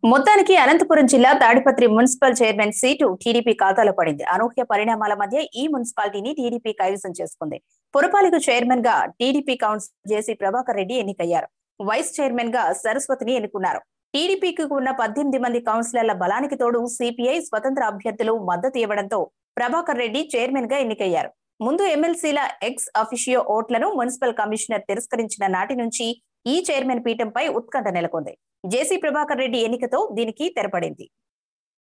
మొత్తానికి అనంతపురం జిల్లా Tadipatri municipal chairman seat TDP ఖాతాలో పడింది. అనూహ్య పరిణామాల మధ్య ఈ మున్సిపాలిటీని టీడీపీ కైవసం చేసుకుంది. పురపాలిక చైర్మన్ గా TDP councillor JC Prabhakar Reddy ఎన్నికయ్యారు. వైస్ చైర్మన్ గా సరస్వతిని ఎన్నుకున్నారు. టీడీపీకి ఉన్న 18 మంది కౌన్సిలర్ల బలానికి తోడు సిపిఐ స్వతంత్ర అభ్యర్థులు మద్దతు ఇవ్వడంతో ప్రభాకర్ రెడ్డి చైర్మన్ గా ఎన్నికయ్యారు. ముందు ఎమ్మెల్సీల ఎక్స్ అఫిషియో ఓట్లను మున్సిపల్ కమిషనర్ తిరస్కరించిన నాటి నుంచి ఈ చైర్మన్ పీఠంపై ఉత్కంఠ నెలకొంది. జేసీ ప్రభాకర్ రెడ్డి ఎన్నికతో దీనికి తెరపడింది.